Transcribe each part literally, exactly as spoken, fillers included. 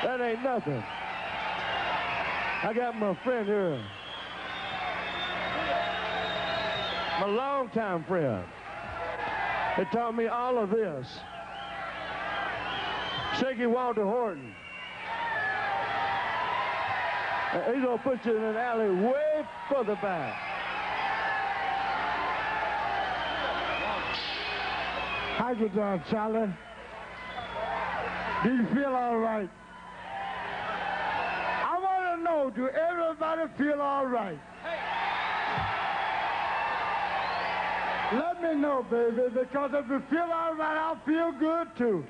That ain't nothing. I got my friend here. My longtime friend. He taught me all of this. Shaky Walter Horton. He's gonna put you in an alley way further back. How you doing, Charlie? Do you feel all right? I want to know, do everybody feel all right? Let me know, baby, because if you feel all right, I'll feel good, too.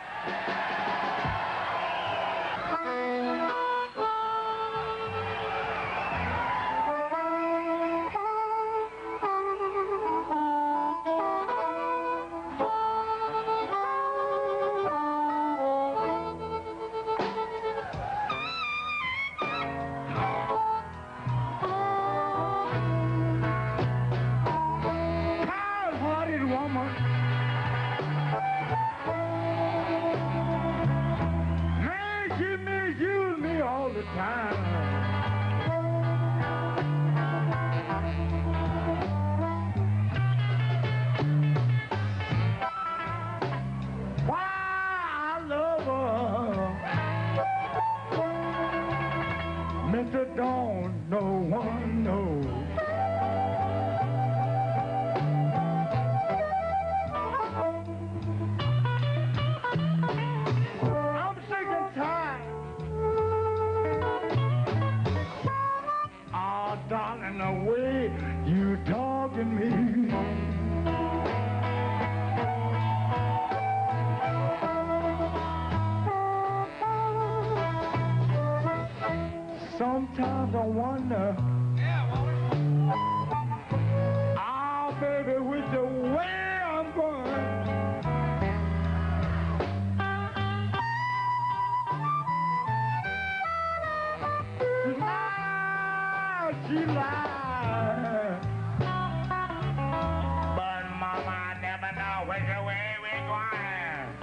Don't no one knows. I'm sick and tired. Oh, darling, the way you talking me. Sometimes I wonder, oh, baby, with the way I'm going, now she lied. But mama, I never know which way we're going.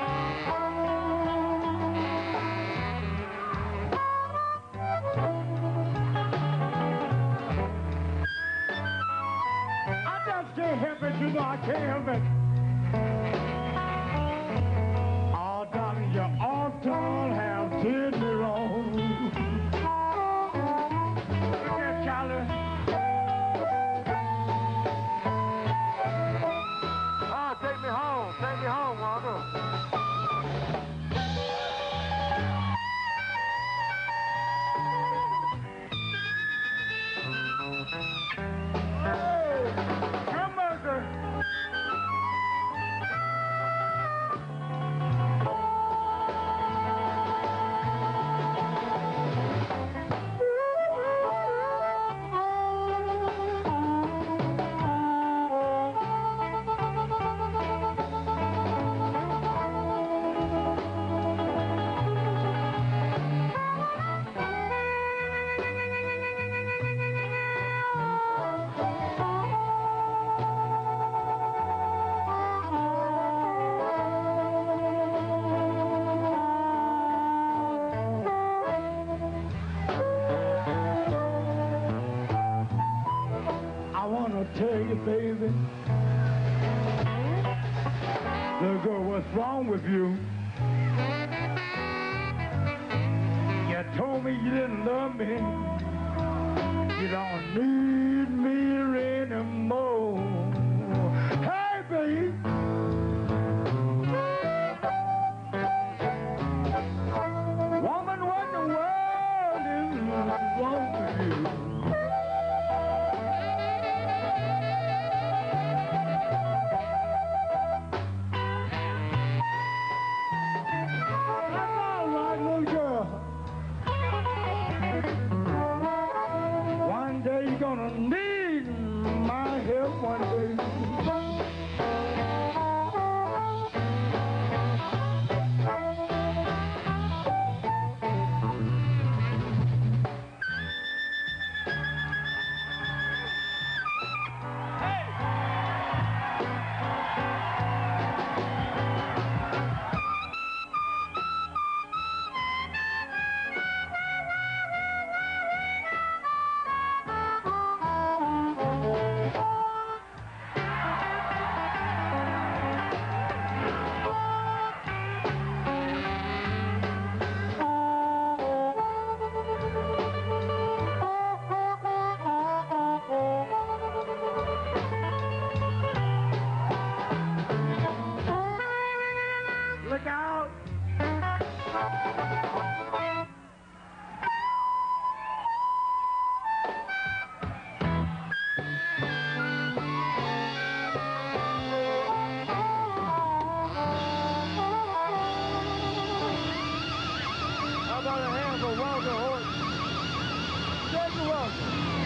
Can't help it, you know I can't help it. Oh, darling, you ought to have did me wrong. Look here, Charlie. Oh, take me home. Take me home, Walter. Tell you, baby, little girl, what's wrong with you? You told me you didn't love me. You don't need me anymore. Hey, baby. Woman, what in the world is wrong with you? Gonna need my help one day. welcome, welcome.